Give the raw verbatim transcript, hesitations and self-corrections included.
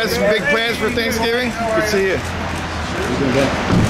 got some big plans for Thanksgiving? Good to see you.